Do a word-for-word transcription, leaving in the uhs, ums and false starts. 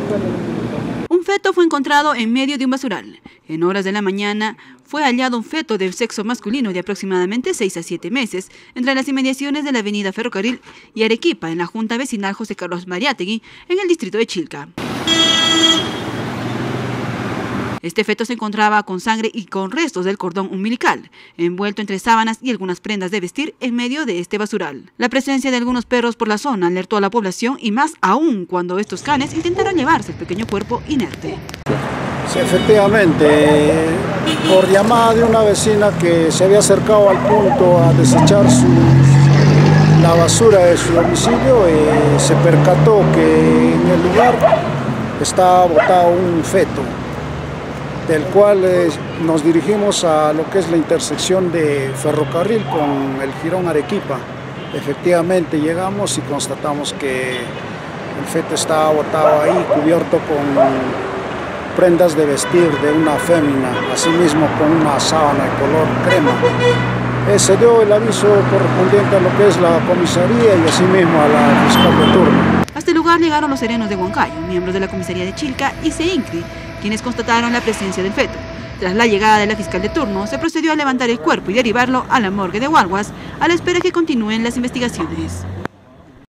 Un feto fue encontrado en medio de un basural. En horas de la mañana fue hallado un feto de sexo masculino de aproximadamente seis a siete meses entre las inmediaciones de la avenida Ferrocarril y Arequipa, en la Junta Vecinal José Carlos Mariátegui, en el distrito de Chilca. Este feto se encontraba con sangre y con restos del cordón umbilical, envuelto entre sábanas y algunas prendas de vestir en medio de este basural. La presencia de algunos perros por la zona alertó a la población, y más aún cuando estos canes intentaron llevarse el pequeño cuerpo inerte. Sí, efectivamente, por llamada de una vecina que se había acercado al punto a desechar su, la basura de su domicilio, eh, se percató que en el lugar estaba botado un feto, del cual eh, nos dirigimos a lo que es la intersección de Ferrocarril con el Jirón Arequipa. Efectivamente llegamos y constatamos que el feto estaba botado ahí, cubierto con prendas de vestir de una fémina, asimismo con una sábana de color crema. Eh, se dio el aviso correspondiente a lo que es la comisaría y asimismo a la fiscal de turno. Hasta el lugar llegaron los serenos de Huancayo, miembros de la comisaría de Chilca y CEINCRI, quienes constataron la presencia del feto. Tras la llegada de la fiscal de turno, se procedió a levantar el cuerpo y derivarlo a la morgue de Hualhuas, a la espera que continúen las investigaciones.